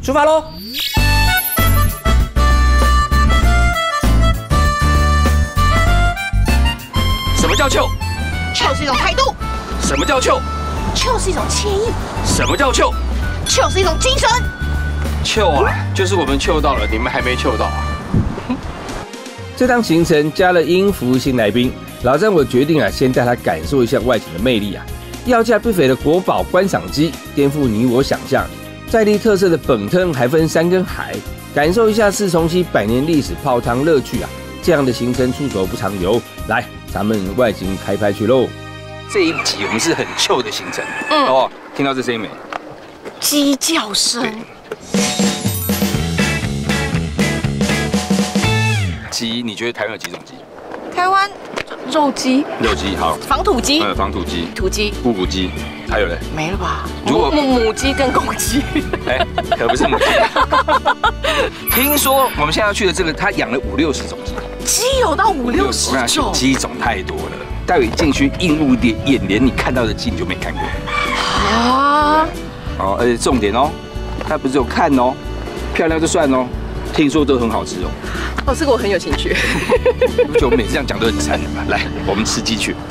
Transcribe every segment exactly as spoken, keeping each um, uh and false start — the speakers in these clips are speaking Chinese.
出发喽！ 什么叫糗？ 糗是一种态度， 什么叫糗？ 糗是一种惬意， 什么叫糗？ 糗是一种精神。 糗啊，就是我们糗到了，你们还没糗到啊。 这趟行程加了英福新来宾，老张我决定啊，先带他感受一下外景的魅力啊。要价不菲的国宝观赏机，颠覆你我想象；在地特色的本汤还分山跟海，感受一下四重溪百年历史泡汤乐趣啊！这样的行程出走不长游，来，咱们外景开拍去喽！ 这一集我们是很糗的行程，嗯，哦，听到这声音没？ 鸡叫声。 鸡，你觉得台湾有几种鸡？ 台湾肉鸡、 肉鸡好， 防土鸡、 嗯，防土鸡、 土鸡、 布谷鸡，还有嘞？ 没了吧？ 如果母母鸡跟公鸡， 哎，可不是母鸡。听说我们现在要去的这个，他养了五六十种鸡， 鸡有到五六十种， 鸡种太多了。待会进去映入眼眼帘，你看到的鸡你就没看过啊。 哦，而且重点哦，它不是有看哦，漂亮就算哦，听说都很好吃哦。 哦，这个我很有兴趣。 你不觉得我每次这样讲都很馋的吗？来，我们吃鸡去。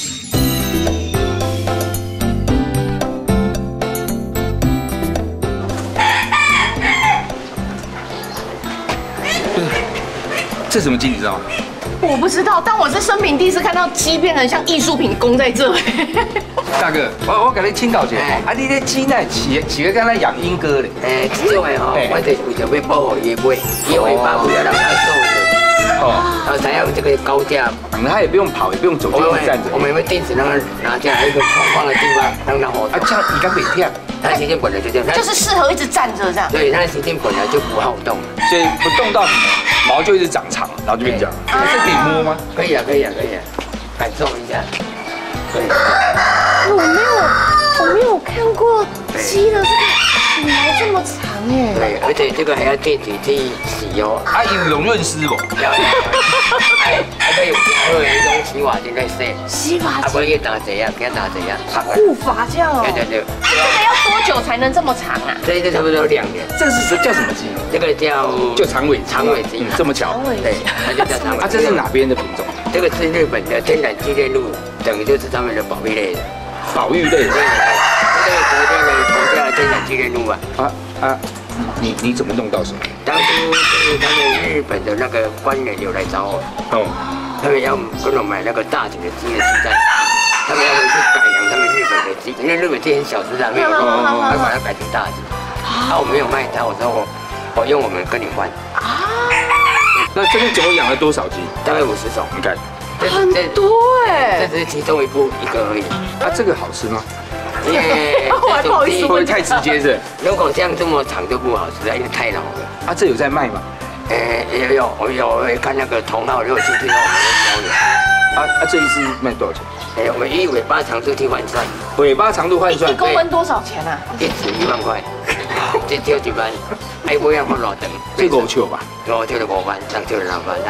这什么鸡你知道吗？ 我不知道，但我是生平第一次看到鸡变成像艺术品供在这。 大哥，我我给你请教一下，啊，你这鸡呢，饲饲个敢若养莺歌咧？ 诶，这种的吼，我就是为着要保护伊的尾，伊尾巴不要让它受损。哦，然后才有这个高架， 它也不用跑，也不用走，就站着。 我们会定时让它拿下来一个空旷的地方，让它活动。啊， 这样你敢每天？ 它时间本来就这样， 就是适合一直站着这样。 对，它时间本来就不好动， 所以不动到什么毛就一直长长，然后就变这样。这可以摸吗？ 可以啊，可以啊，可以啊，感受一下。可以。 我没有，我没有看过鸡的这个毛这么长哎。 对，而且这个还要定期去洗哦。 啊，有溶润湿不？ 要要。哎，还可以还有一种洗发精在洗。 洗发精。 啊，不要打这样，不要打这样。 护发这样哦。 对对对。 这个要多久才能这么长啊？ 这个差不多两年。 这个是叫什么鸡？ 这个叫就长尾长尾鸡， 这么巧。 对，它就叫长尾。 啊，这是哪边的品种？ 这个是日本的天然纪念鹿，等于就是他们的保育类的。 保育类的。 对，这个国家的国家的天然纪念鹿啊。啊啊，你你怎么弄到手？ 当初是他们日本的那个官员有来找我，哦，他们要跟我买那个大型的鸡的鸡蛋，他们要回去改良他们日本的鸡，因为日本鸡很小只啊，没有肉，要把它改成大只。啊，我没有卖它，我说我我用我们跟你换。啊。 那这边总共养了多少鸡？ 大概五十种。 你看。 很多哎， 这只是其中一部一个而已。 啊，这个好吃吗？ 耶，我还不好意思会不会太直接是？ 如果这样这么长就不好吃了，因为太老了。 啊，这有在卖吗？ 诶，也有，我有我会看那个同号，如果兴趣的话，我们会交流。 啊啊，这一只卖多少钱？ 诶，我们以尾巴长度去换算。 尾巴长度换算。 一公分多少钱啊？ 一只一万块。这跳一万，哎，不要放老长。 这五triệu吧？ 五triệu就五万，上triệu就六万。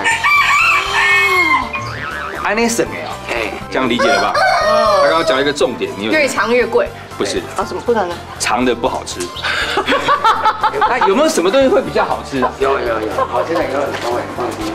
安尼省的哦， 哎， 这样理解了吧？他刚刚讲了一个重点，你有越长越贵， 不是？ 啊，什么不能呢？ 长的不好吃。那有没有什么东西会比较好吃啊？ 有有有，好吃的有很多，放心。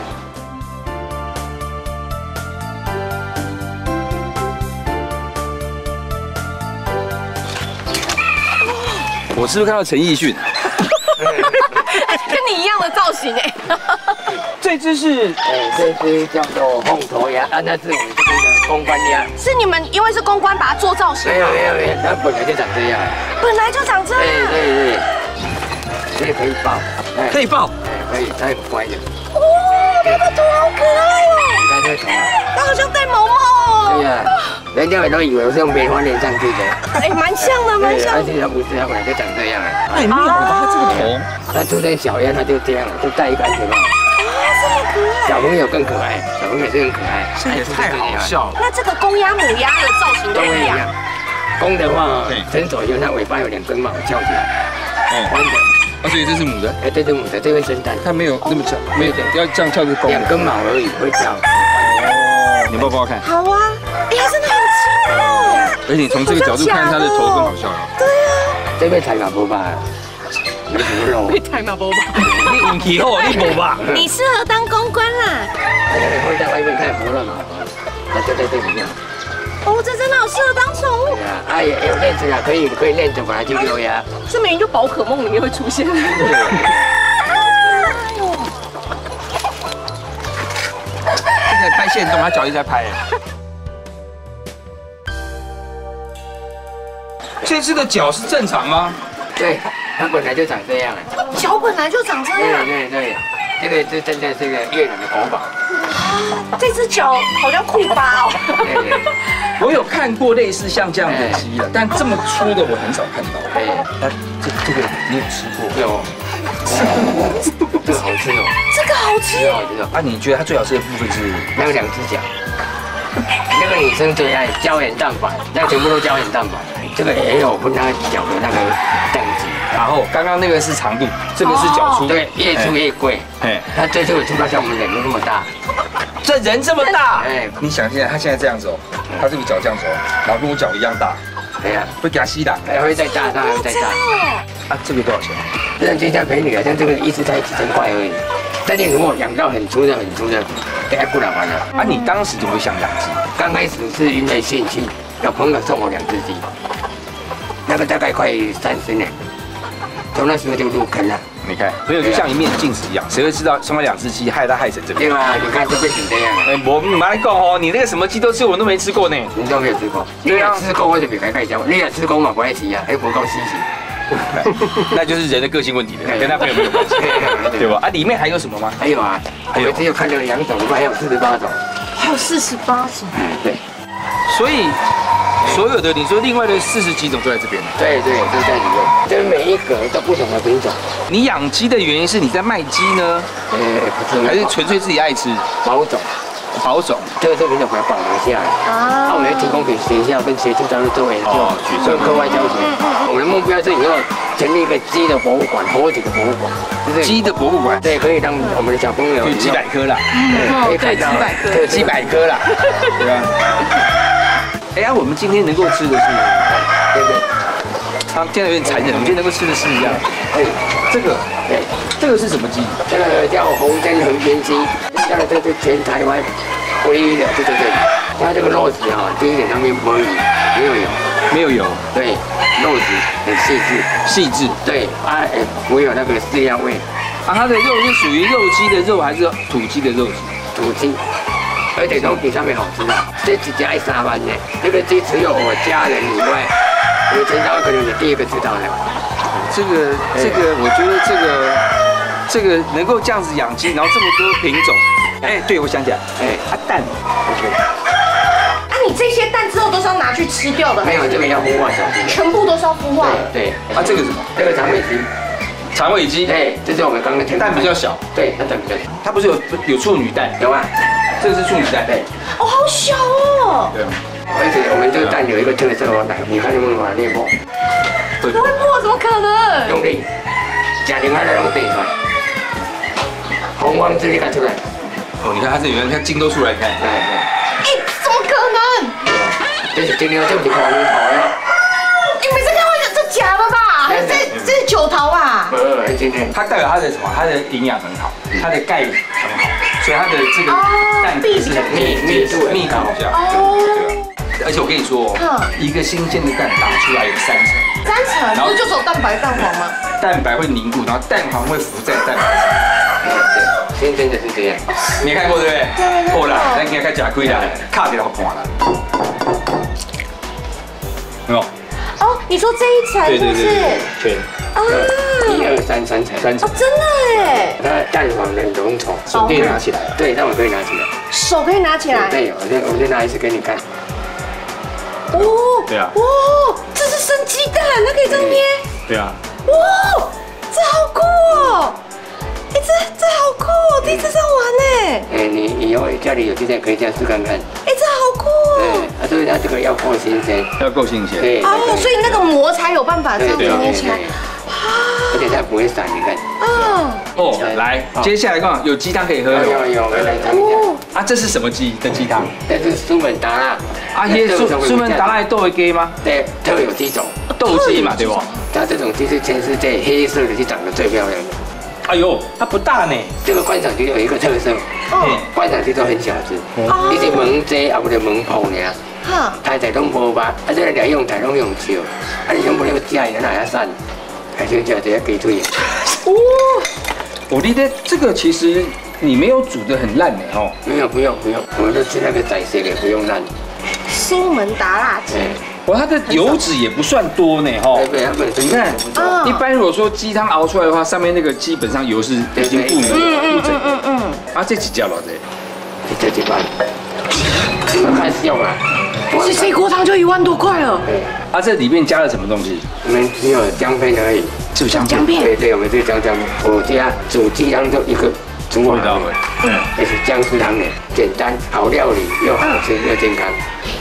我是不是看到陈奕迅？ 跟你一样的造型哎。 这只是， 哎，这只叫做凤头鸭，啊，那是我们这边的公关鸭。 是你们因为是公关把它做造型？ 没有没有没有，它本来就长这样。 本来就长这样。 对对对，这个可以抱， 可以抱， 哎，可以，它很乖的。 哇，它的头好可爱哦！ 你看这个头啊， 它好像戴毛毛哦。 对呀，人家都以为我是用棉花粘上去的。 哎，蛮像的，蛮像。 而且它不是，它本来就长这样啊。 太妙了吧！它这个头， 它出生小鸭，它就这样，就戴一个安全帽。小朋友更可爱，小朋友是更可爱， 这也太好笑了。 那这个公鸭、母鸭的造型都一样。 公的话，成熟以后它尾巴有两根毛翘起来，哦，弯的。 啊，所以这是母的。 哎，这是母的，这会生蛋。 它没有那么翘，没有要这样翘是公的。 两根毛而已，会翘。 哦，你抱抱看。 好啊，哎，它真的好轻哦。 而且你从这个角度看，它的头更好笑了。 对啊。 这边才搞不吧？ 没什么肉。 你太嘛无吧？ 你运气好，你无吧？ 你适合当公关啦。 大家会在外面看伯乐嘛，那就在这里面。 哦，这真的好适合当宠物。 对啊，啊也有链子啊，可以可以链着把它去溜呀。 这明明就宝可梦里面会出现。 一直拍线动，他脚一直在拍。这只的脚是正常吗？ 对，它本来就长这样啊。 脚本来就长这对样。 对对，这个是真的是个越南的国宝。 这只脚好像库巴哦。 对对我有看过类似像这样的鸡了，但这么粗的我很少看到。 对， 那这这个你有吃过？ 有。这个好吃哦。 这个好吃。 这个好吃哦。 啊，你觉得它最好吃的部分是？ 那个两只脚。那个女生最爱胶原蛋白，那全部都胶原蛋白。这个也有分它脚的那个等级。 然后刚刚那个是长度，这个是脚粗。 对，越粗越贵。 哎， 它最粗的粗到像我们人那么大。 这人这么大， 哎， 你想现在他现在这样子哦，他这个脚这样子哦，然后跟我脚一样大， 对呀， 会给他吸的。 还会再大，它还会再大。 啊，这个多少钱？ 这样就像陪你啊，像这个一只才几千块而已。但你如果养到很粗的、很粗的，大概不了完了。 啊，你当时怎么会想养鸡？ 刚开始是因为兴趣，有朋友送我两只鸡，那个大概快三十年，从那时候就入坑了。 你看，朋友就像一面镜子一样，谁会知道送了两只鸡，害他害成这个？ 对啊，你看就变成这样了。 哎，我你妈来讲哦，你那个什么鸡都吃，我都没吃过呢。 你都没有吃过？你有吃过我就别开盖销，你有吃过嘛不爱吃啊，还不够稀奇。 那就是人的个性问题了，跟他朋友没有关系，对吧？啊，里面还有什么吗？ 还有啊，还有只有看到两种，另外还有四十八种。 还有四十八种。 嗯，对。 所以所有的你说另外的四十几种都在这边。 对对，都在里面。这每一个都不同的品种。 你养鸡的原因是你在卖鸡呢， 呃，不是， 还是纯粹自己爱吃？ 保种。 保种， 这个这品种把它保留下来。啊，我们要提供给学校跟学校单位做研究，做课外教学。我们的目标是以后成立一个鸡的博物馆，活体的博物馆，就是鸡的博物馆， 对，可以让我们的小朋友就鸡百科啦， 可以看到对，鸡百科啦，对吧？哎呀，我们今天能够吃的是， 对对， 他现在有点残忍，我们今天能够吃的是一样， 哎， 这个， 对， 这个是什么鸡？ 这个叫红灯横边鸡，这个这是全台湾唯一的，就在这里。它这个肉质啊，第一点上面没有没有油， 没有油， 对，肉质很细致， 细致， 对，啊，哎，不会有那个饲料味， 啊，它的肉是属于肉鸡的肉还是土鸡的肉质？ 土鸡。而且都比上面好吃啊！这只家一三万呢，这个鸡只有我家人以外，我全家可能是第一个知道的。 这个这个，我觉得这个这个能够这样子养鸡，然后这么多品种，哎，对，我想起来，哎，啊蛋， 啊，你这些蛋之后都是要拿去吃掉的？ 没有，这个要孵化小鸡， 全部都是要孵化。 对， 啊，这个什么？ 这个长尾鸡， 长尾鸡， 对，这是我们刚刚蛋比较小， 对，它蛋比较小， 它不是有有处女蛋？ 有啊。 这个是处女蛋， 对， 哦，好小哦。 对。 而且我们这个蛋有一个特色哦，来，你看能不能把它裂破？ 不会破，怎么可能？ 用力，假零它来用对出来，洪荒之力看出来。 哦，你看它这里面，看筋都出来，你看。 对对。 哎，怎么可能？ 这是今天这不是黄桃呀？ 你每次看我讲这假的吧？这这是九桃吧？ 不，今天它代表它的什么？它的营养很好，它的钙很好，所以它的这个蛋壳是密密度密度比较好。而且我跟你说哦，一个新鲜的蛋打出来有三层， 三层，不是就只有蛋白蛋黄吗？ 蛋白会凝固，然后蛋黄会浮在蛋白上。 对，新鲜的是这样。 没看过对不对？好啦，咱今日开假亏啦，卡给他看啦。没有？ 哦，你说这一层是不是？ 对。 啊， 一二三三层， 三层。 哦，真的哎。 它蛋黄很浓稠， 手可以拿起来。 对，那我可以拿起来。 手可以拿起来。 对，我先我先拿一次给你看。 哦。 对啊。 哇，这是生鸡蛋，它可以这样捏。 对啊。 哇，这好酷哦！哎，这这好酷哦，第一次这样玩呢。 哎，你以后家里有鸡蛋可以这样试看看。 哎，这好酷哦。 对，啊，所以它这个要够新鲜， 要够新鲜。 对。 哦，所以那个膜才有办法这样子捏起来。 而且它不会散，你看。 啊。 哦，来，接下来看有鸡汤可以喝。 有有有，来尝一下。 啊，这是什么鸡的鸡汤？ 这是苏门答腊。 啊，迄苏苏门答腊豆的鸡吗？ 对，特有鸡种。 斗鸡嘛，对不？ 它这种鸡是全世界黑色的是长得最漂亮的。 哎呦，它不大呢。 这个观赏鸡有一个特色，嗯，观赏鸡都很小只，你是门鸡啊，不是门泡呢。哈，台台拢无吧，啊，这个两用台拢用笑，啊，你拢无那个鸡，人哪要散？还是叫这些鸡腿。 哦，我记得这个其实你没有煮得很烂呢，哦。 没有，不用不用，我们都吃那个宰色的，不用烂。 苏门答腊鸡。 哇，它的油脂也不算多呢，哈。 对对，它本身你看，一般如果说鸡汤熬出来的话，上面那个基本上油是已经不能不整的。嗯嗯。啊，这几家了这， 这几半，你们看笑嘛？ 这这锅汤就一万多块了。 啊，这里面加了什么东西？ 我们只有姜片而已。 只有姜姜片。 对对，我们就姜姜片。我家煮鸡汤就一个煮好了，嗯，也是姜丝汤的，简单好料理又好吃又健康。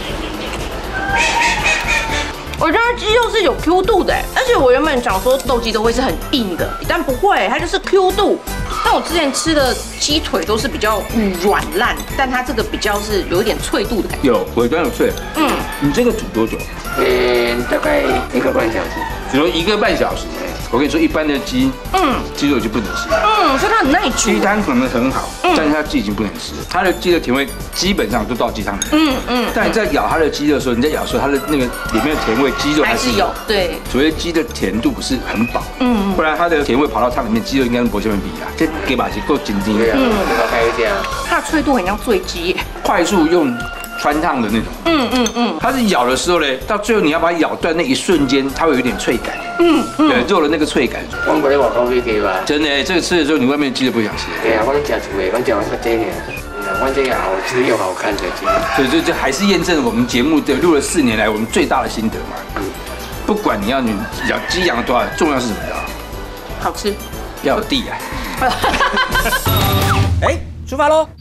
我觉得鸡肉是有 Q 度的，而且我原本想说斗鸡都会是很硬的，但不会，它就是 Q 度。但我之前吃的鸡腿都是比较软烂，但它这个比较是有一点脆度的感觉。 有尾端有脆。嗯，你这个煮多久？ 嗯，大概一个半小时。 只用一个半小时。我跟你说，一般的鸡，嗯，鸡肉就不能吃。 嗯，所以它很耐煮。 鸡汤可能很好，但是它鸡已经不能吃。它的鸡的甜味基本上都到鸡汤里。嗯嗯。但你在咬它的鸡的时候，你在咬的时候，它的那个里面的甜味，鸡肉还是有。对。所谓鸡的甜度不是很饱，嗯，不然它的甜味跑到汤里面，鸡肉应该跟薄下面比啊，这给把是够紧紧的。 嗯，开一点。 它的脆度很像醉鸡。 快速用穿烫的那种。嗯嗯嗯。它是咬的时候呢，到最后你要把它咬断那一瞬间，它会有一点脆感。嗯嗯。对，肉的那个脆感。 我不是我高飞给吧？ 真的，这个吃的时候，你外面的鸡都不想吃。 对啊，我吃出来，我讲我这个，我这个好吃又好看的鸡。 所以这这还是验证了我们节目的录了四年来我们最大的心得嘛。嗯。不管你要你养鸡养多少，重要是什么的？ 好吃。 要有地啊。哎，出发喽！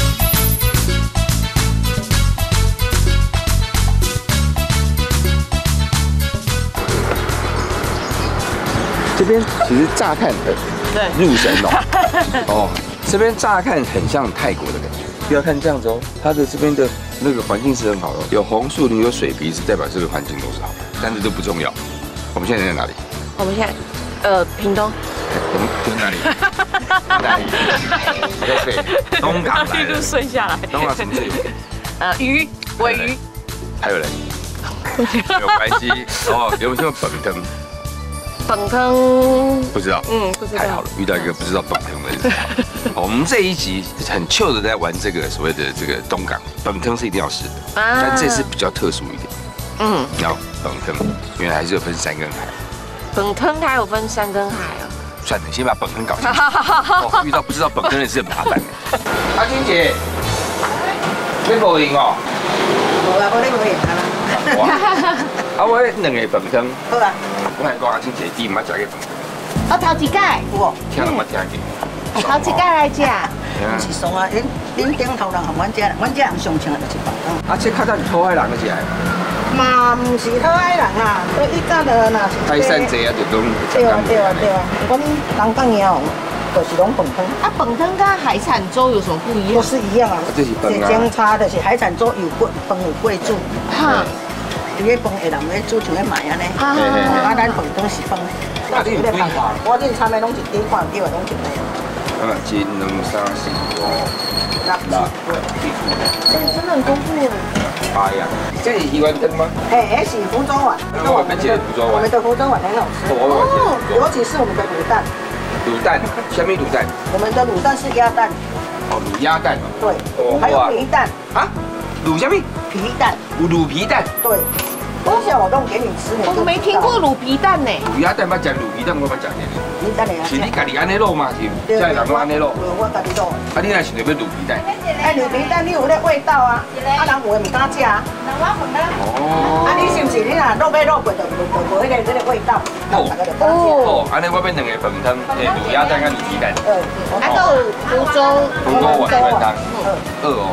这边其实乍看很入神哦，哦，这边乍看很像泰国的感觉。不要看这样子哦，它的这边的那个环境是很好的，有红树林，有水鼻子，代表这个环境都是好的，但是都不重要。我们现在在哪里？ 我们现在，呃，屏东。 我们在哪里？哪里？对，东港来的。一路顺下来。东港什么最有名？ 呃，鱼，尾鱼。 还有嘞？没有关系哦，有没有本汤？ 本汤不知道，嗯，不知道。太好了，遇到一个不知道本汤的人。我们这一集很 chill 的在玩这个所谓的这个东港本汤是一定要试的，但这次比较特殊一点。嗯，要本汤，原来还是有分山跟海。本汤它有分山跟海哦。算了，先把本汤搞清楚。哦，遇到不知道本汤也是很麻烦的。阿君姐，你无赢哦？ 无啊，我咧无赢啊啦。 啊，我两个本汤。 好啊。 我还讲阿君姐弟唔捌食过本汤。 我头一届有。 听都冇听过。 头一届来食。唔是爽啊！恁恁顶头人和阮遮人，阮遮人上请的就是本汤。 啊，这较早是讨海人的食的。 嘛唔是讨海人啦，都伊家的那是。 海产济啊，就拢。 对啊对啊对啊，阮人讲以后就是拢本汤。 啊，本汤跟海产粥有什么不一样？ 都是一样啊。 这是本啊。 相差的是海产粥有贵，饭有贵煮。哈。伊个饭会人咧煮像咧买安尼。啊。啊，咱本汤是饭。 啊，你有几盘？ 我恁参的拢一底看，叫的拢一底。 啊，一、两、三、四、五、 六、七、 这个真的很丰富耶。 八样，这是鱼丸汤吗？ 哎，那是福州丸。 那我们的福州丸。 我们的福州丸很好吃。哦，尤其是我们的卤蛋。 卤蛋，什么卤蛋？ 我们的卤蛋是鸭蛋。 哦，卤鸭蛋。 对。还有皮蛋。啊？ 卤什么？ 皮蛋。 卤皮蛋。 对。等一下我弄给你吃。 我没听过卤皮蛋呢。 卤鸭蛋，捌食卤皮蛋，我捌食过。 你等下。 是你家己安尼卤嘛？是，家人拢安尼卤。 我家己卤。 啊，你若想要卤皮蛋？ 哎，卤皮蛋你有那味道啊，啊人有的唔敢食。哦。啊，你是不是你若卤要卤过就就无迄个这个味道？哦。 哦。安尼我变两个饭汤，诶，卤鸭蛋跟卤皮蛋。 嗯。还有福州。 福州碗饭汤。二哦。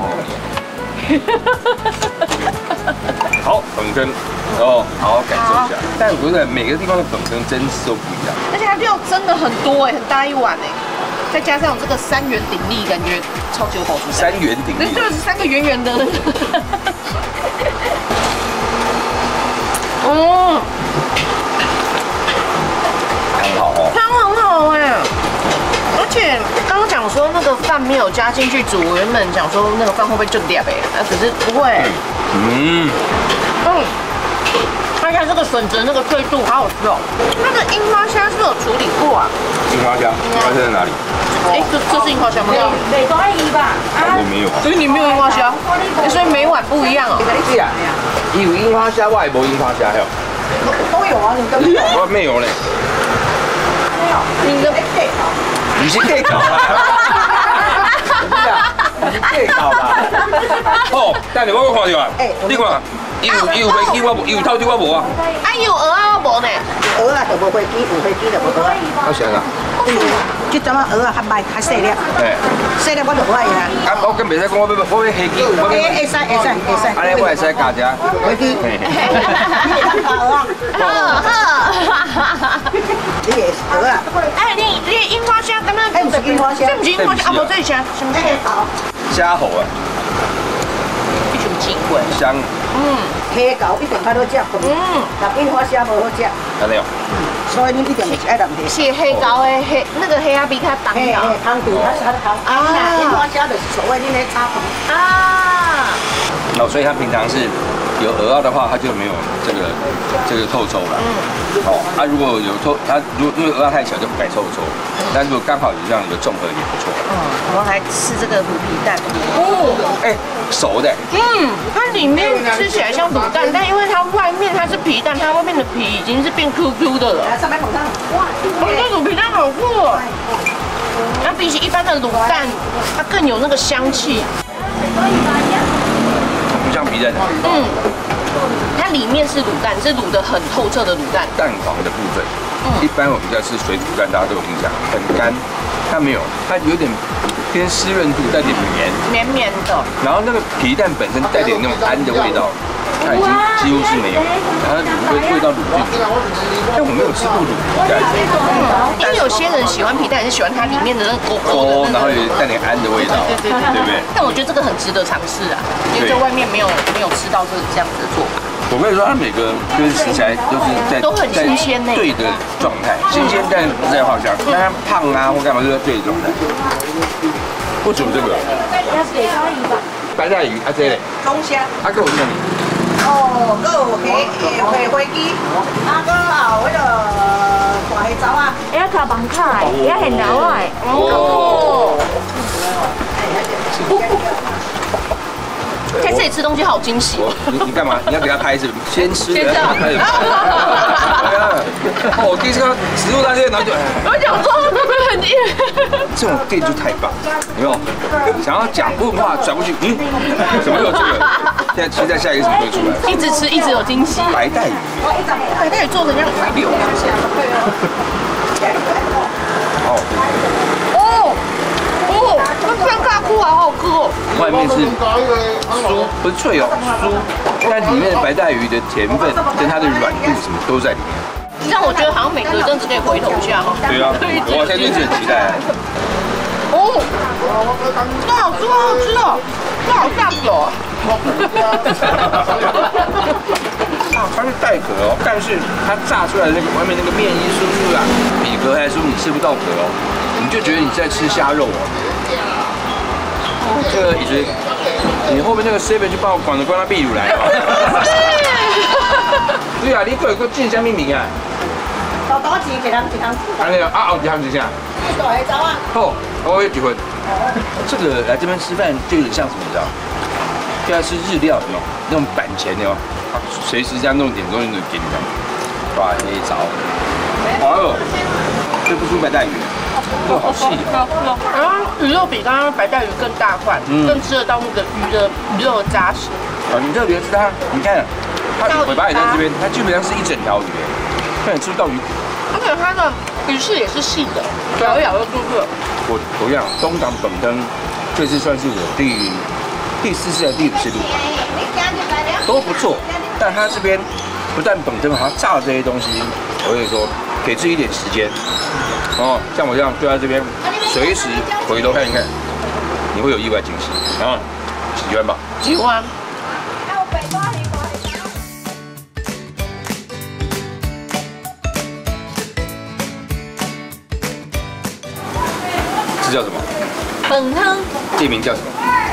好，本汤，哦，好好感受一下。但不是每个地方的本汤真是都不一样。 而且它料真的很多哎，很大一碗哎，再加上这个三元鼎立，感觉超级有饱足感。 三元鼎立， 就是三个圆圆的那个。嗯， 汤好哦， 汤很好哎，而且刚刚讲说那个饭没有加进去煮，我原本讲说那个饭会不会就掉哎，啊可是不会， 嗯嗯。而且这个笋子那个脆度好好吃哦。那个樱花虾是不是有处理过啊？ 樱花虾，樱花虾在哪里？ 哎，这这是樱花虾吗？ 美多伊吧？ 我没有。 所以你没有樱花虾，所以每碗不一样哦。 是啊，有樱花虾，我也无樱花虾哟。 都有啊，你都没有。 我没有嘞。 没有，你的配好。 你是 gay 搞吧？你是 gay 搞吧？ 哦，等下我我看到啊，你看。有有飞机我无，有透机我无啊。 啊有鹅啊我无呢。 鹅啊就无飞机，有飞機就無鵝啊。 我想啊， 即陣啊鵝啊較歹較細粒， 嘿， 細粒我就不愛啊。 啊我跟袂使講我要我要飛機，我要。 會會使會使會使。 安尼我會使加只。 飛機。你當鵝啊？ 呵呵。 你也是鵝啊？ 哎你你櫻花蝦剛剛。 哎不是櫻花蝦。 這不是櫻花蝦，啊無這是蝦，什麼蝦？ 蝦喉啊。 一種雞骨。 香。 嗯，蝦膏一定較好食，嗯，但櫻花蝦無好食。 安尼哦。 所以你一定是愛淋蝦。 是蝦膏的蝦，那個蝦啊比較重要。 嘿，湯度它是它的湯。啊，櫻花蝦就是所謂你那插頭。 啊。 哦，所以它平常是有鹅啊的話，它就沒有這個這個透抽了。嗯。哦，它、啊、如果有透，它如果因為鵝啊太小就不改透抽，但如果剛好有這樣有綜合也不錯。 嗯，我來吃這個滷皮蛋。哦， 哎、欸，熟的。嗯， 它裡面吃起來像滷蛋，但因為它外面它是皮蛋，它外面的皮已經是變 Q Q 的了。 上面口上，哇， 哦，這滷皮蛋好酷哦。它比起一般的滷蛋，它更有那個香氣。 不像皮蛋。 嗯，它裡面是滷蛋，是滷得很透徹的滷蛋。 蛋黃的部分，嗯、一般我們在吃水煮蛋，大家都有印象，很乾。它沒有，它有點偏濕潤度，帶點綿， 綿綿的。 然後那個皮蛋本身帶點那種氨的味道，它已經幾乎是沒有，然後滷味味道滷進去。但我沒有吃過滷皮蛋， 因為有些人喜歡皮蛋，也是喜歡它裡面的那個狗狗的， 然後有帶點氨的味道，對對對，對不對？ 但我覺得這個很值得嘗試啊，因為在外面沒有沒有吃到這這樣子的做法。 我跟你說，它每個就是食材都是在都很新鮮呢， 對的狀態，新鮮但不在話下，但它胖啊或幹嘛都在對的狀態。不止這個，白帶魚啊這嘞， 中蝦， 啊給我這裡。 哦，還有蝦蝦飛機，啊，還有迄個大蝦爪啊， 哎呀，卡邦卡，也很老哎。 哦。在這裡吃東西好驚喜。 你你幹嘛？你要給他拍是不是？先吃， 先這樣。 拍。哦，第一次看食物大街，然後就。 我想說很硬。 這種店就太棒，有沒有？想要講問話轉過去，嗯，怎麼有這個？現在期待下一個什麼會出來？ 一直吃，一直有驚喜。 白帶魚， 白帶魚做成這樣白溜。 哦。 哦。哦，那片卡酷好好吃哦。 外面是酥，不是脆哦，酥，但裡面的白帶魚的甜分跟它的軟度什麼都在裡面。 這樣我覺得好像每個人真的可以回頭一下。 對啊，我現在真的很期待。 哦，這好吃，好好吃哦，這好下酒啊。 它是帶殼哦，但是它炸出來的那個外面那個麵衣酥酥的，比殼還酥，你吃不到殼哦，你就覺得你在吃蝦肉哦。這個椅子，你後面那個 seven 就幫我管着關他秘魯來吧。對啊，你過過進什麼名啊？ 豆豆錢一人一人四啊那個啊哦，一人幾錢？ 大蝦爪啊。 好，我有幾份。這個來這邊吃飯就有點像什麼，你知道？就要吃日料，有沒有？那種板前有沒有？隨時這樣弄點東西就給你這樣。哇，那一招。哦，這不輸白帶魚。肉好細啊！ 然後魚肉比剛剛白帶魚更大塊，嗯、更吃得到那個魚的魚肉的扎實。 啊，你特別是它，你看它尾巴也在這邊，它基本上是一整條魚，但你吃不到魚。 而且它的魚翅也是細的，咬一咬就出去了。 我同樣，東港本燈這次算是我第第四次還是第五次錄，都不錯。但它這邊不但本燈，它炸的這些東西，我跟你說，給自己一點時間。哦，像我這樣就在這邊，隨時回頭看一看，你會有意外驚喜。然後喜歡吧？ 喜歡。 这叫什么？ 本汤。 店名叫什么？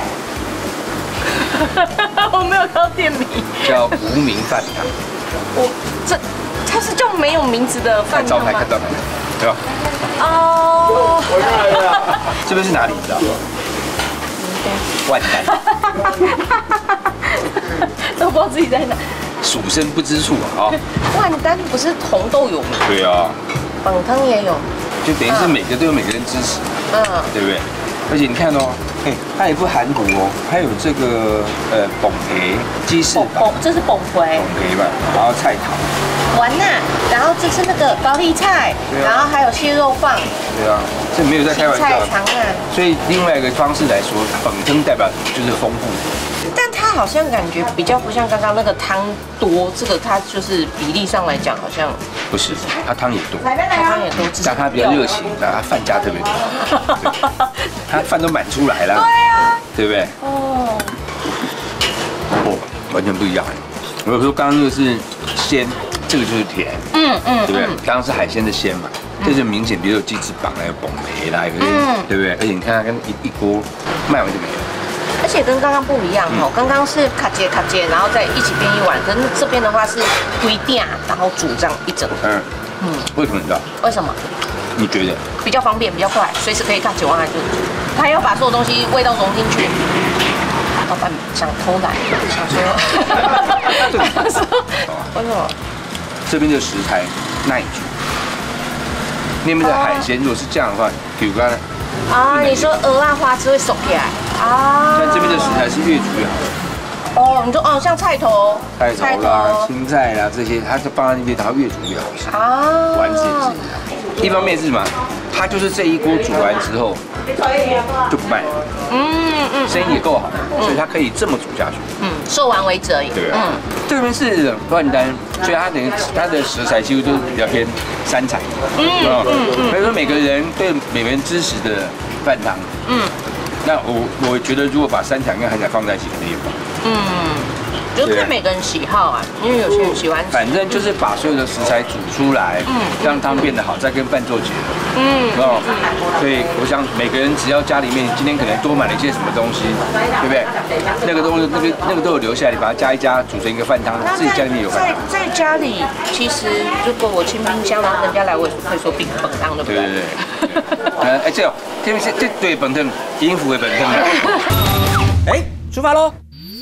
我没有看到店名。 叫无名饭汤。 我这它是叫没有名字的饭汤吗？ 看招牌，看招牌，对吧？ 哦。 我看了。这边是哪里？你知道吗？万丹。 都不知道自己在哪。 蜀身不知处啊！ 万丹不是红豆有名？ 对啊。 本汤也有。 就等于是每个都有每个人支持，嗯，对不对？而且你看哦，哎，它也不含糊哦，还有这个呃崩皮鸡翅膀， 这是崩皮， 崩皮吧，然后菜头， 完呐，然后这是那个高丽菜，然后还有蟹肉棒， 对啊，这没有在开玩笑。 菜肠啊。 所以另外一个方式来说，本汤代表就是丰富。 但它好像感觉比较不像刚刚那个汤多，这个它就是比例上来讲好像不是，它汤也多， 它汤也多， 但它比较热情，但它饭加特别多，它饭都满出来了， 对啊， 对不对？哦，哦，完全不一样。我有说刚刚那个是鲜，这个就是甜，嗯嗯，对不对？刚刚是海鲜的鲜嘛，这就明显，比如有鸡翅膀啦，有崩皮啦，有对不对？而且你看它跟一一锅卖完就没了。 而且跟刚刚不一样哦，刚刚是卡接卡接，然后再一起变一碗，跟这边的话是规定，然后煮这样一整。嗯嗯，为什么你知道？ 为什么？ 你觉得？ 比较方便，比较快，随时可以卡九碗就煮。他要把所有东西味道融进去。老板想偷懒，想说，想说，为什么？ 这边的食材耐煮，那边的海鲜如果是这样的话，比如刚才。 啊，你说鹅啊花枝会熟起来啊？ 像这边的食材是越煮越好。 哦，你说哦，像菜头、 菜头啦、青菜啦这些，它就放在那边，然后越煮越好吃。啊，丸子也是一样。一方面是什么？它就是这一锅煮完之后就不卖了。嗯嗯，生意也够好，所以它可以这么煮下去。 嗯，售完为止而已。 对啊。嗯，这边是万丹，所以它等于它的食材几乎都是比较偏山产。嗯嗯嗯。所以说每个人对每个人支持的饭汤。嗯。那我我觉得如果把山产跟海产放在一起，肯定也不好。嗯。 就看每个人喜好啊，因为有些人喜欢。 反正就是把所有的食材煮出来，嗯，让汤变得好，再跟饭做结合。嗯。哦。所以我想每个人只要家里面今天可能多买了一些什么东西，对不对？那个东西那个那个都有留下来，你把它加一加，煮成一个饭汤，自己家里面有饭汤。 在在家里，其实如果我清冰箱，然后人家来，我也会说冰本汤，对不对？对对对。呃，哎，这样，这这这对本汤，音符的本汤。 哎，出发喽！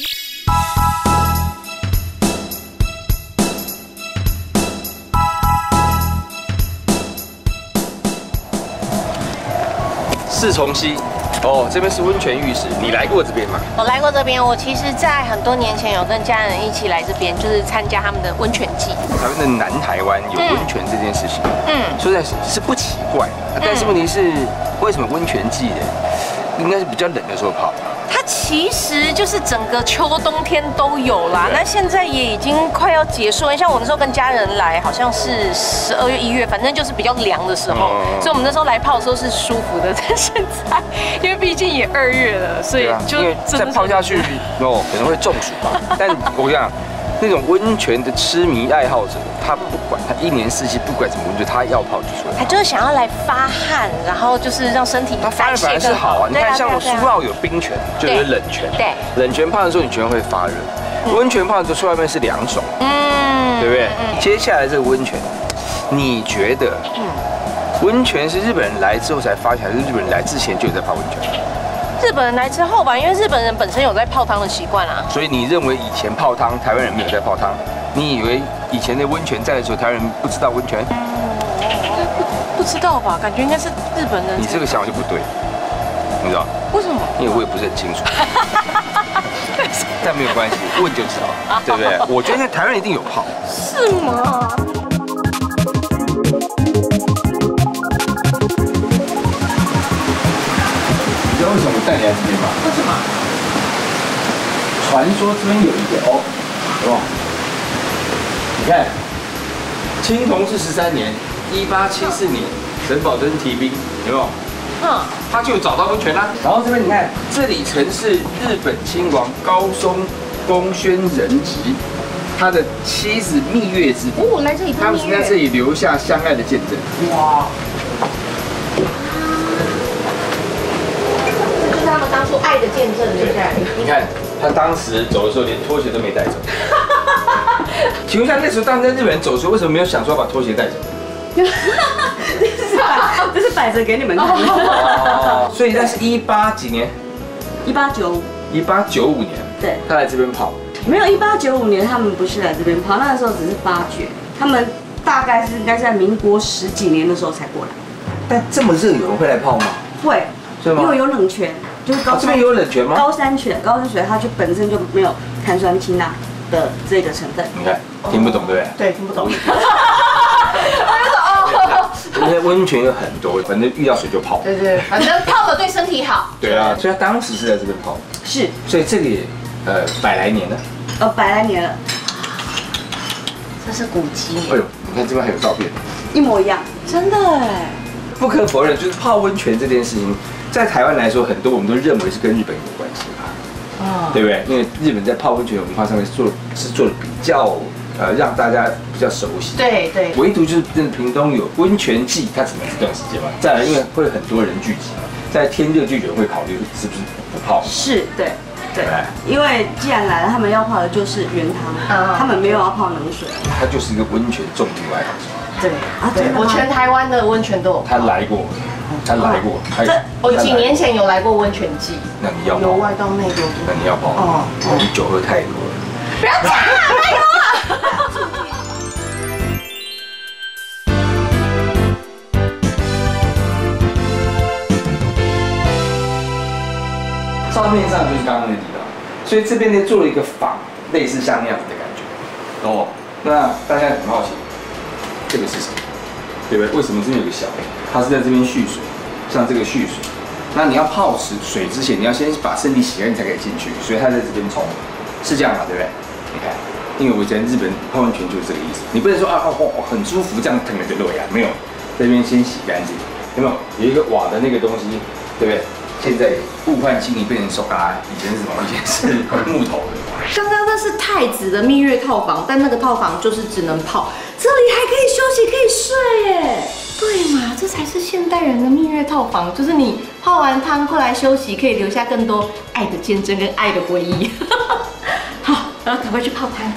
四重溪，哦，这边是温泉浴室，你来过这边吗？ 我来过这边，我其实在很多年前有跟家人一起来这边，就是参加他们的温泉季。 台湾的南台湾有温泉这件事情，嗯，说实在是是不奇怪，但是问题是，为什么温泉季的应该是比较冷的时候泡？ 它其实就是整个秋冬天都有啦，那现在也已经快要结束了。像我那时候跟家人来，好像是十二月、一月，反正就是比较凉的时候，所以我们那时候来泡的时候是舒服的。但现在，因为毕竟也二月了，所以就再泡下去哦，可能会中暑吧。但我跟你讲，那种温泉的痴迷爱好者，他不管他一年四季，不管什么温泉，他要泡就出来。 他就是想要来发汗，然后就是让身体他发汗反而是好啊。你看，像苏澳有冰泉，就有冷泉。对，冷泉泡的时候，你全会发热；温泉泡的时候，出外面是凉爽。嗯，对不对？接下来这个温泉，你觉得，温泉是日本人来之后才发现，还是日本人来之前就有在泡温泉？ 日本人来之后吧，因为日本人本身有在泡汤的习惯啊。 所以你认为以前泡汤，台湾人没有在泡汤？你以为以前的温泉在的时候，台湾人不知道温泉？ 不不知道吧？感觉应该是日本人。 你这个想法就不对，你知道？ 为什么？因为我也不是很清楚。但没有关系，问就知道，对不对？我觉得台湾一定有泡。 是吗？ 你知道为什么我带你来这边吗？ 为什么？ 传说这边有一个哦，是吧？你看，清同治十三年，一八七四年，沈葆桢提兵，有没有？嗯，他就找到温泉啦。然后这边你看，这里曾是日本亲王高松宫宣仁吉他的妻子蜜月之地。 哦，来这里他们是在这里留下相爱的见证。哇！ 他们当初爱的见证留下来。 你看他当时走的时候连拖鞋都没带走。请问一下，那时候当时在日本人走的时候，为什么没有想说把拖鞋带走？ 这是摆，这是摆着给你们看的。 哦，所以那是一八几年？ 一八九五。 一八九五年。 对。 他来这边跑。 没有，一八九五年他们不是来这边跑，那个时候只是发掘，他们大概是应该是在民国十几年的时候才过来。 但这么热，有人会来泡吗？ 会，因为有冷泉，就是高山、哦、这边有冷泉吗？高山泉，高山水它就本身就没有碳酸氢钠的这个成分。 你看，听不懂对不对？ 对，听不懂。 因为温泉有很多，反正遇到水就泡。 对对，反正泡的对身体好。 对啊，所以他当时是在这边泡。 是。 所以这个也呃百来年了。 呃，百来年了。 这是古迹。 哎呦，你看这边还有照片。 一模一样， 真的哎。 不可否认，就是泡温泉这件事情，在台湾来说，很多我们都认为是跟日本有关系吧，啊，对不对？因为日本在泡温泉文化上面做是做的比较呃让大家比较熟悉， 对对。 唯独就是屏东有温泉季，它只能这段时间嘛。再来，因为会很多人聚集嘛，在天热就有人会考虑是不是不泡。 是，对。对，因为既然来了，他们要泡的就是原汤，他们没有要泡冷水。 它就是一个温泉重度爱好者。 对啊，对， 我全台湾的温泉都有。 他来过，他来过。这我几年前有来过温泉季。 那你要由外到内都。 那你要泡哦，你酒喝太多了。 不要讲了，太多了。 照片上就是刚刚那地方，所以这边呢做了一个仿，类似像那样子的感觉。哦，那大家很好奇，这个是什么？对不对？为什么这边有个小？它是在这边蓄水，像这个蓄水。那你要泡池水之前，你要先把身体洗干净才可以进去，所以它在这边冲，是这样嘛？对不对？你看，因为我以前日本泡温泉就是这个意思。你不能说啊哦哦很舒服这样腾了就落呀，没有，这边先洗干净，有没有？有一个瓦的那个东西，对不对？现在物换星移变成手嘎，以前是什么？以前是木头的。 刚刚那是太子的蜜月套房，但那个套房就是只能泡，这里还可以休息，可以睡耶。对嘛，这才是现代人的蜜月套房，就是你泡完汤后来休息，可以留下更多爱的见证跟爱的回忆。好，然后赶快去泡汤。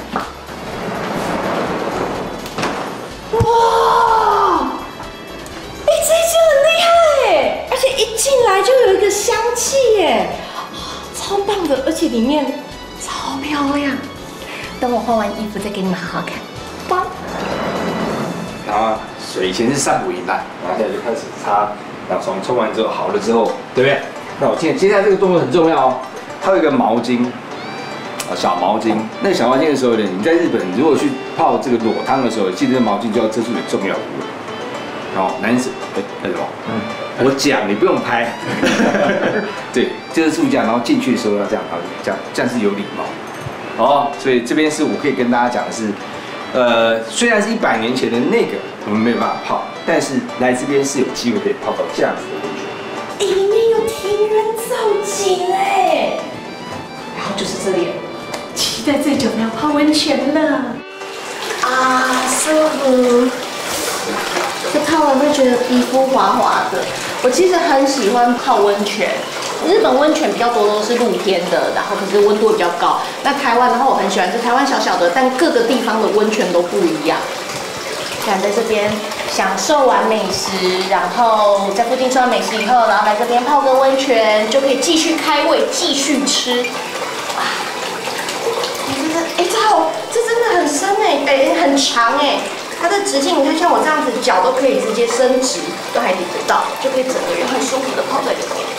哇！哎，这一间很厉害哎，而且一进来就有一个香气耶，超棒的，而且里面超漂亮。等我换完衣服再给你们好好看。哇！ 然后水以前是上补银烂，然后现在就开始擦，然后从冲完之后好了之后，对不对？那我接接下来这个动作很重要哦，它有一个毛巾，啊小毛巾。那个小毛巾的时候呢，你在日本如果去泡这个裸汤的时候，记得毛巾就要遮住你重要部位。哦，男生，哎，那什么？嗯，我讲你不用拍。对，遮住这样，然后进去的时候要这样，好，这样这样是有礼貌。哦，所以这边是我可以跟大家讲的是。呃，虽然是一百年前的那个我们没有办法泡，但是来这边是有机会可以泡到这样子的温泉。 哎，里面有庭园造景哎，然后就是这里，期待最久的要泡温泉了。啊，舒服！这泡完会觉得皮肤滑滑的。我其实很喜欢泡温泉。日本温泉比较多都是露天的，然后可是温度比较高。那台湾的话，我很喜欢是台湾小小的，但各个地方的温泉都不一样。想在这边享受完美食，然后在附近吃完美食以后，然后来这边泡个温泉，就可以继续开胃，继续吃。哇，真的，哎，这好，这真的很深哎，哎，很长哎。它的直径，你看像我这样子，脚都可以直接伸直，都还顶得到，就可以整个人很舒服的泡在里面。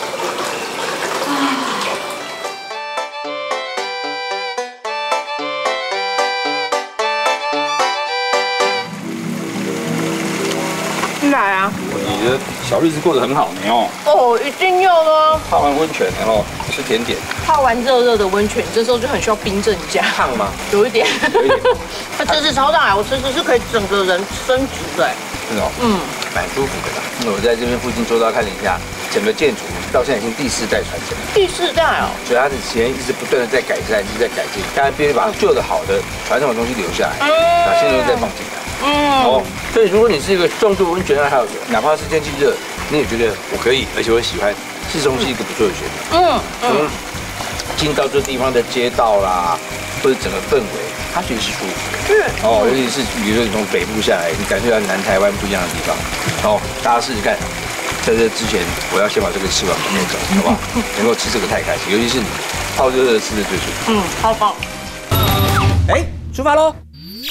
来啊！ 你的小日子过得很好呢哦。 哦，一定要的。 泡完温泉，然后吃甜点。 泡完热热的温泉，这时候就很需要冰镇一下。 烫吗？ 有一点。有一点。它真是超大，我其实是可以整个人伸直的。 是哦。嗯，蛮舒服的。那我在这边附近周遭看了一下，整个建筑到现在已经第四代传承了。 第四代哦。 所以它的前一直不断的在改善，一直在改进，当然必须把旧的好的传统的东西留下来，啊，现在都在放进来。嗯，哦，所以如果你是一个重度温泉爱好者，哪怕是天气热， 你也觉得我可以，而且我喜欢，四重是一个不错的选择。嗯嗯。进到这地方的街道啦，或者整个氛围，它其实是舒服。是。哦，尤其是比如说你从北部下来，你感受到南台湾不一样的地方。哦，大家试试看。在这之前，我要先把这个吃完，慢慢走，好不好？能够吃这个太开心，尤其是你泡热热吃的最舒服。 嗯，超棒。 哎，出发喽！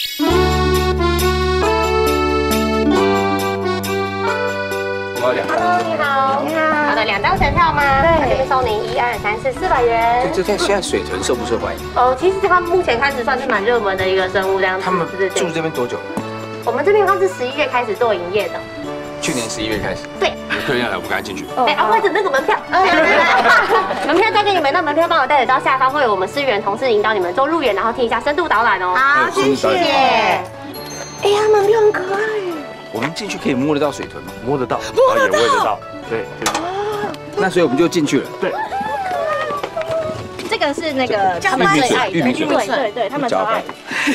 我要两张。 你好，你好。好的，两张船票吗？对，这边收您一二三四四百元。 这这现在水豚受不受欢迎？ 哦，其实这个目前开始算是蛮热门的一个生物，这样子。 他们住这边多久？ 我们这边刚是十一月开始做营业的。 去年十一月开始。 对。 有客人要来，我们赶快进去。 哎，啊，或者那个门票，门票再给你们，那门票帮我带着到下方，会有我们思源同事引导你们做入园，然后听一下深度导览哦。 好，谢谢。哎呀，门票很可爱。 我们进去可以摸得到水豚吗？ 摸得到， 摸得到， 摸得到。对。 那所以我们就进去了。 对。 这个是那个他们最爱的玉米笋， 对对对，他们最爱。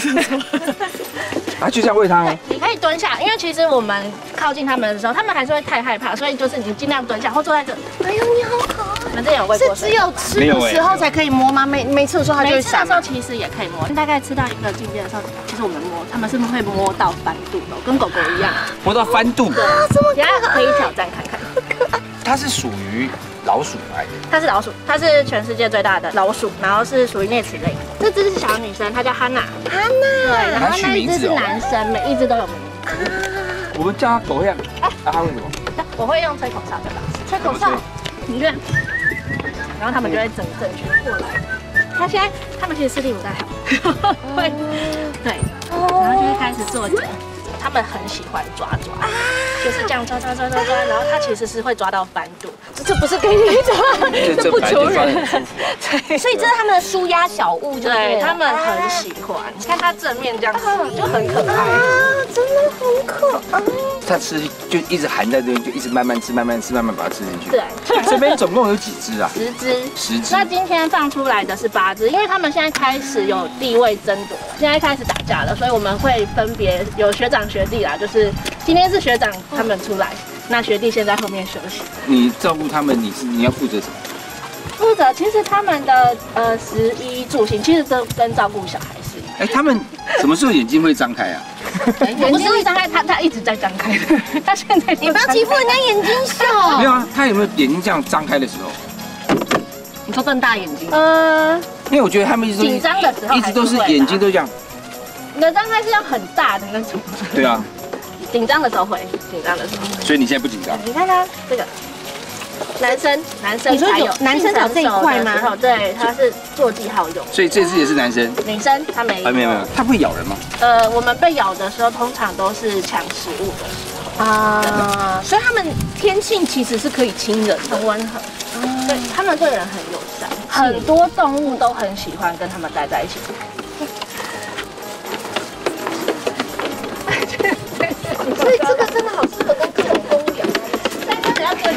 啊，就这样喂它。 你可以蹲下，因为其实我们靠近他们的时候，他们还是会太害怕，所以就是你尽量蹲下或坐在这。 哎呦，你好可爱！ 你们之前有喂过？ 是只有吃的时候才可以摸吗？没没吃的时候它就会闪。 没吃的时候其实也可以摸，大概吃到一个境界的时候，其实我们摸，他们是会摸到翻肚的，跟狗狗一样。 摸到翻肚？ 对，这么可爱，可以挑战看看。 它是属于老鼠来的。 它是老鼠，它是全世界最大的老鼠，然后是属于啮齿类。这只是小女生，她叫哈娜。 哈娜。 对，然后那一只是男生，每一只都有名字。 我们叫它狗样。啊，它为什么？ 我会用吹口哨的方式，吹口哨，你看，然后他们就会整整群过来。他现在他们其实视力不太好，会，对，然后就会开始做脚。他们很喜欢抓抓，就是这样抓抓抓抓抓，然后它其实是会抓到翻肚，这这不是给你抓，这不求人。对， 所以这是他们的舒压小物， 对他们很喜欢。你看它正面这样就很可爱啊， 真的很可爱。 它吃就一直含在这边，就一直慢慢吃，慢慢吃，慢慢把它吃进去。 对， 这边总共有几只啊？ 十只， 十只。 那今天放出来的是八只，因为他们现在开始有地位争夺，现在开始打架了，所以我们会分别有学长学弟啦，就是今天是学长他们出来，那学弟先在后面休息。 你照顾他们，你是你要负责什么？ 负责其实他们的呃食衣住行，其实都跟照顾小孩是一样。 哎，他们什么时候眼睛会张开啊？ 眼睛会张开，他他一直在张开的，他现在你不要欺负人家眼睛小。 没有啊，他有没有眼睛这样张开的时候？ 你说瞪大眼睛？ 呃， 因为我觉得他们一直紧张的时候一直都是眼睛都这样。 你的张开是要很大的那种。 对啊。 紧张的时候会，紧张的时候。 所以你现在不紧张？ 你看他这个。男生，男生， 你说有男生有这一块吗？ 对，他是坐骑好用。 所以这只也是男生。 女生他没有。 没有没有，他会咬人吗？ 呃，我们被咬的时候，通常都是抢食物的时候啊，所以他们天性其实是可以亲人， 很温和，对，他们对人很友善，很多动物都很喜欢跟他们待在一起。 所以这个真的好适合跟各种动物养。 但是只要对。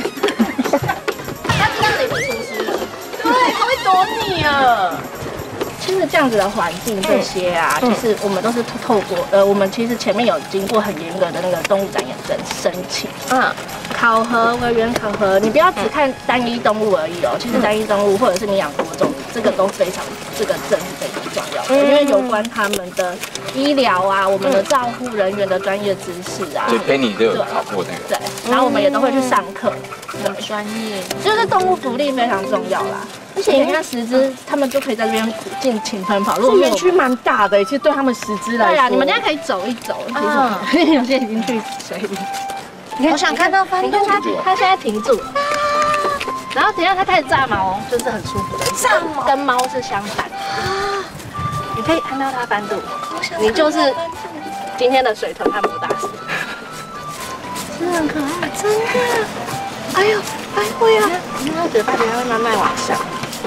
对，他会躲你啊！ 其实这样子的环境，这些啊，嗯、就是我们都是透过呃，我们其实前面有经过很严格的那个动物展演证申请，嗯，考核、委员考核，你不要只看单一动物而已哦。其实单一动物或者是你养多种，这个都非常，这个证是非常重要的，因为有关他们的医疗啊，我们的照护人员的专业知识啊， 所以陪你都有考过那个。 对，然后我们也都会去上课， 很专业， 就是动物福利非常重要啦。而且你看十只，他们就可以在这边尽情奔跑。 这园区蛮大的，其实对他们十只来说。 对啊，你们等下可以走一走。其实有些已经去水里。 我想看到翻肚。 它它现在停住了，然后等一下它开始炸毛，就是很舒服的。 炸毛跟猫是相反。你可以看到它翻肚，你就是今天的水豚汉姆大师。 真的很可爱，真的。哎呦，哎会啊！ 你看它嘴巴等下会慢慢往上。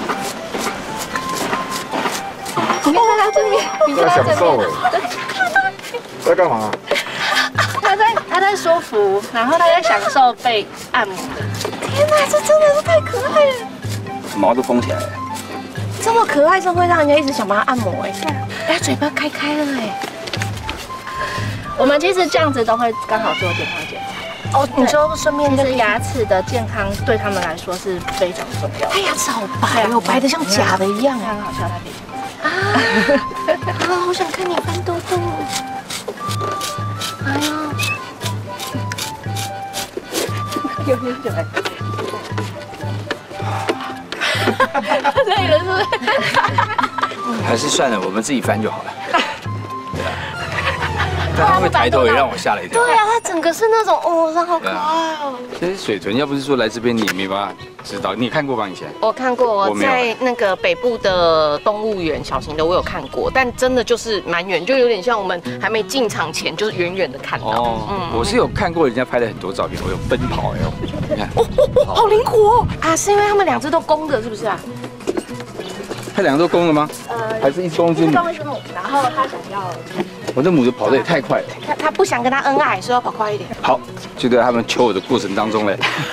你看它这边， 你在享受哎。在干嘛？ 他在他在舒服，然后他在享受被按摩。 天哪，这真的是太可爱了！ 毛都封起来了。 这么可爱，是会让人家一直想帮它按摩哎。哎，嘴巴开开了哎。 我们其实这样子都会刚好做健康检查。 哦，你说顺便就是牙齿的健康对他们来说是非常重要的。 它牙齿好白哦，白的像假的一样， 很好笑那边。 啊，啊，好想看你翻豆豆。哎呀， 有点久哎。累了是不是？ 还是算了，我们自己翻就好了。对啊。但他会抬头也让我吓了一跳。 对啊，它整个是那种哦，它好可爱哦。 其实水豚要不是说来这边你也没办法知道，你也看过吗？以前？ 我看过，我在那个北部的动物园小型的我有看过，但真的就是蛮远，就有点像我们还没进场前就是远远的看到。哦， 嗯，我是有看过人家拍的很多照片，我有奔跑哎呦，你看， 哦哦，好灵活啊！是因为他们两只都公的，是不是啊？ 它两个都公了吗？呃，还是一只公一只母？ 一只公一只母，然后它想要。 我这母的跑得也太快了。 他他不想跟他恩爱，所以要跑快一点。 好，就在他们求偶的过程当中嘞。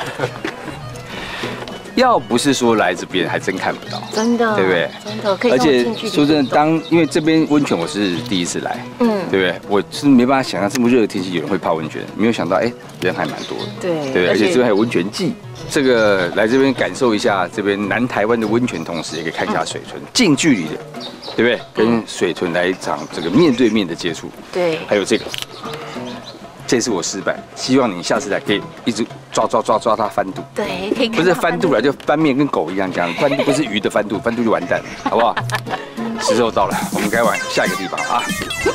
要不是说来这边，还真看不到， 真的， 对不对？ 真的可以。 而且说真的，当因为这边温泉我是第一次来，嗯，对不对？我是没办法想象这么热的天气有人会泡温泉，没有想到，哎，人还蛮多的， 对， 对，而且这边还有温泉季。这个来这边感受一下这边南台湾的温泉，同时也可以看一下水豚，近距离的，对不对？跟水豚来一场这个面对面的接触， 对。还有这个。这次我失败，希望你下次来可以一直抓抓抓抓它翻肚。 对，可以。 不是翻肚了，就翻面跟狗一样这样，翻肚不是鱼的翻肚，翻肚就完蛋了，好不好？时候到了，我们该往下一个地方啊。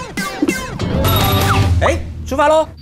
哎，出发喽！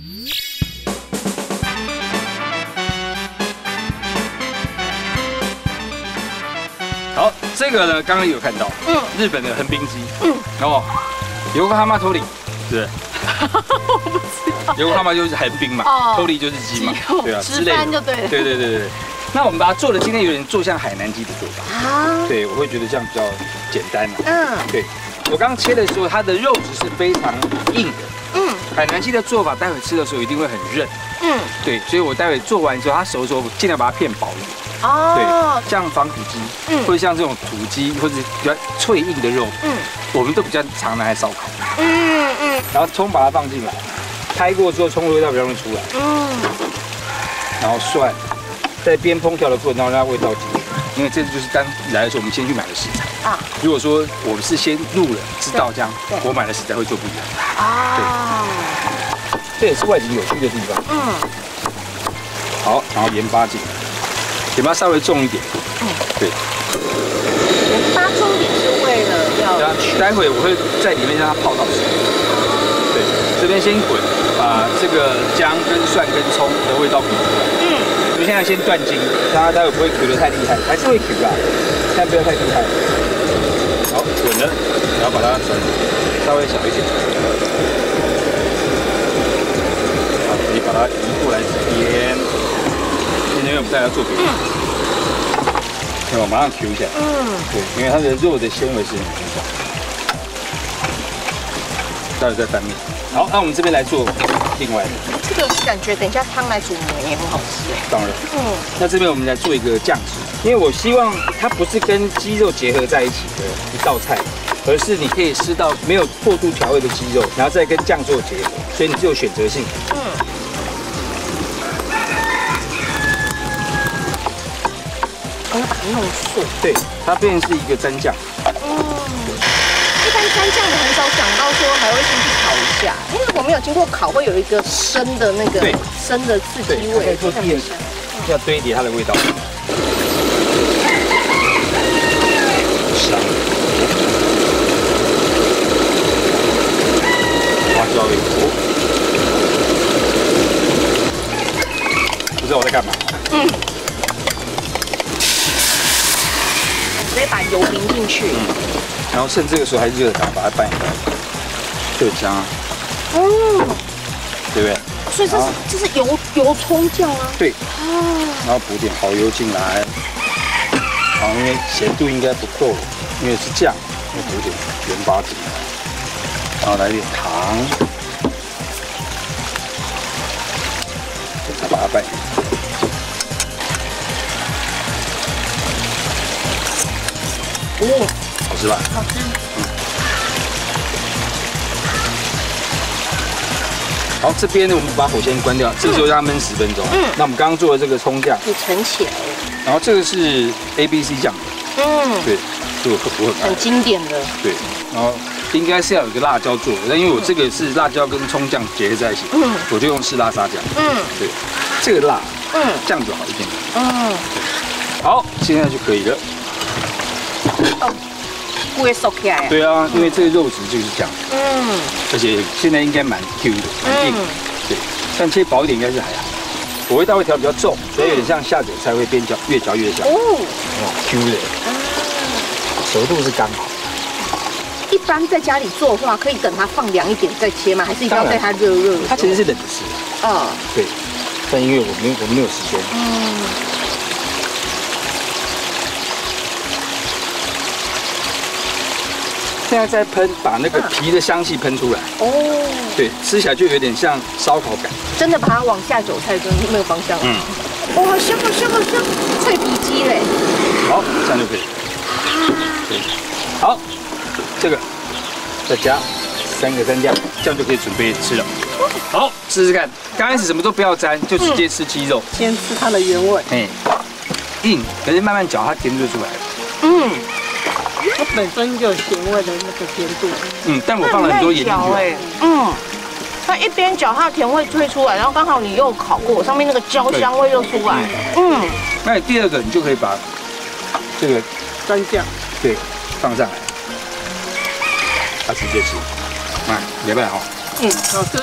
好，这个呢，刚刚有看到，嗯，日本的横滨鸡，嗯，哦，有个蛤蟆头领，是。我不知道，有蛤蟆就是横滨嘛，头里就是鸡嘛，对啊， 之类的就对了。 对对对对。那我们把它做的今天有点做像海南鸡的做法啊，对，我会觉得这样比较简单嘛。嗯，对。我刚刚切的时候，它的肉质是非常硬的。嗯。海南鸡的做法，待会吃的时候一定会很韧。嗯。对，所以我待会做完之后，它熟的时候尽量把它片薄一点。哦。对，像仿土鸡，嗯，或者像这种土鸡，或者比较脆硬的肉，嗯，我们都比较常拿来烧烤。嗯嗯。然后葱把它放进来，开过之后葱的味道比较容易出来。嗯。然后蒜，在边烹调的过程当中让它味道进去，因为这就是刚来的时候我们先去买的食材啊。如果说我们是先入了知道这样，我买的食材会就不一样。啊。对。这也是外景有趣的地方。嗯。好，然后盐巴进来，盐巴稍微重一点。嗯。对。 盐巴重一点是为了要。 待会我会在里面让它泡到水。对，这边先滚，把这个姜跟蒜跟葱的味道滚出来。嗯。我们现在先断筋，让它待会不会 Q 得太厉害，还是会 Q 啦，但不要太厉害。好，滚了，然后把它转稍微小一点。好，你把它移过来这边。今天我们大家做别的。那我马上 Q 一下。嗯。对，因为它的肉的纤维是很均衡。待会再翻面。好，那我们这边来做另外的。 这个感觉等一下汤来煮面也很好吃哎。 当然。嗯。那这边我们来做一个酱汁，因为我希望它不是跟鸡肉结合在一起的一道菜，而是你可以吃到没有过度调味的鸡肉，然后再跟酱做结合，所以你是有选择性。嗯。 我要把它弄碎。对， 它变成是一个蘸酱。 一般蘸酱的很少想到说还会先去烤一下，因为我没有经过烤，会有一个生的那个生的刺激味， 做第二要堆叠它的味道。香。花椒一坨。不知道我在干嘛。嗯。 直接把油淋进去。嗯。 然后趁这个时候还热的，把它拌一拌，就很香啊。嗯，对不对？ 所以这是这是油油葱酱啊。 对。啊。然后补点蚝油进来，然后因为咸度应该不够，因为是酱，要补点盐巴进来，然后来点糖，再把它拌。哦。好吃吧？ 好吃。嗯。 好，这边呢我们把火先关掉，这个时候让它焖十分钟。嗯，那我们刚刚做的这个葱酱， 你盛起来了。 然后这个是 A B C 酱，嗯，对，这个我很很经典的。 对，然后应该是要有一个辣椒做的，但因为我这个是辣椒跟葱酱结合在一起，嗯，我就用吃辣沙酱。嗯，对，这个辣，嗯，这样就好一点。嗯，好，现在就可以了。 哦，不会收起来。 对啊，因为这个肉质就是这样。嗯，而且现在应该蛮 Q 的，蛮硬。对，但切薄一点应该是还好。我味道会调比较重，所以有点像下酒菜，会边嚼越嚼越香。哦，Q 的，熟度是刚好。 一般在家里做的话，可以等它放凉一点再切吗？还是一定要在它热热的？ 它其实是冷着吃。啊，对。但因为我没有我没有时间。嗯。现在在喷，把那个皮的香气喷出来。哦。对，吃起来就有点像烧烤感。 真的把它往下酒菜跟那个方向。嗯。哇，好香好香好香，脆皮鸡嘞。 好，这样就可以。对。好，这个再加三个蘸酱，这样就可以准备吃了。好，试试看。刚开始什么都不要沾，就直接吃鸡肉。 先吃它的原味。哎， 硬，可是慢慢嚼，它甜度就出来了。嗯。 它本身就有咸味的那个甜度， 嗯，但我放了很多盐进去，哎， 嗯，它一边嚼，它的甜味推出来，然后刚好你又烤过，上面那个焦香味又出来，嗯， 那你第二个你就可以把这个蘸酱， 对，放上来，它直接吃，哎，明白哈， 嗯，好吃，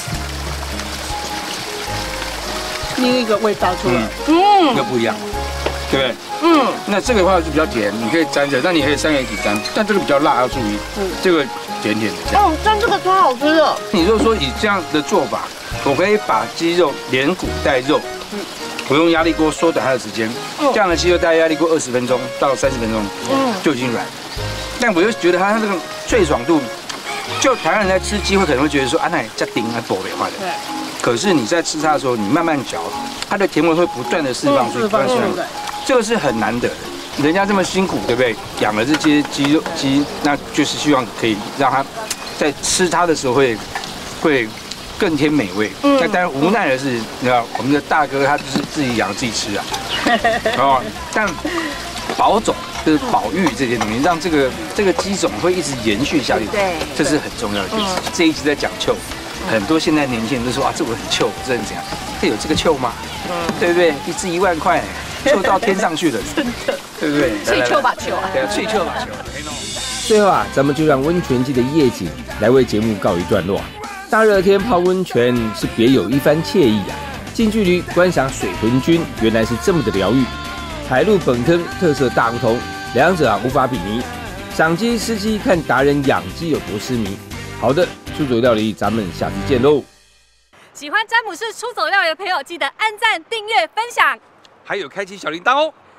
另一个味道出来， 嗯，那不一样。对不对？嗯，那这个的话就比较甜，你可以沾着，但你可以三个一起沾，但这个比较辣，要注意，嗯，这个甜甜的。 哦，蘸这个超好吃的。 你如果说以这样的做法，我可以把鸡肉连骨带肉，嗯，我用压力锅缩短它的时间，嗯，这样的鸡肉大概压力锅二十分钟到三十分钟，嗯，就已经软。但我又觉得它这个脆爽度，就台湾人在吃鸡会可能会觉得说，啊，那加丁还薄没坏的。对。可是你在吃它的时候，你慢慢嚼，它的甜味会不断的释放出来，这个是很难得的。人家这么辛苦，对不对？养了这些鸡肉鸡，那就是希望可以让它在吃它的时候会会更添美味。那当然无奈的是，你知道我们的大哥他就是自己养自己吃啊，哦，但保种就是保育这些东西，让这个这个鸡种会一直延续下去，对，这是很重要的一件事情。这一集在讲秋。很多现在年轻人都说啊，这我很臭，这很怎样？这有这个臭吗？嗯，对不对？一只一万块，臭到天上去了，真的，对不对？ 脆臭吧球啊！ 对啊，脆臭吧球。 最后啊，咱们就让温泉季的夜景来为节目告一段落。大热天泡温泉是别有一番惬意啊！近距离观赏水豚菌，原来是这么的疗愈。海陆本坑特色大不同，两者啊无法比拟。赏鸡吃鸡，看达人养鸡有多痴迷。好的。出走料理，咱们下次见喽！ 喜欢詹姆士出走料理的朋友，记得按赞、订阅、分享， 还有开启小铃铛哦。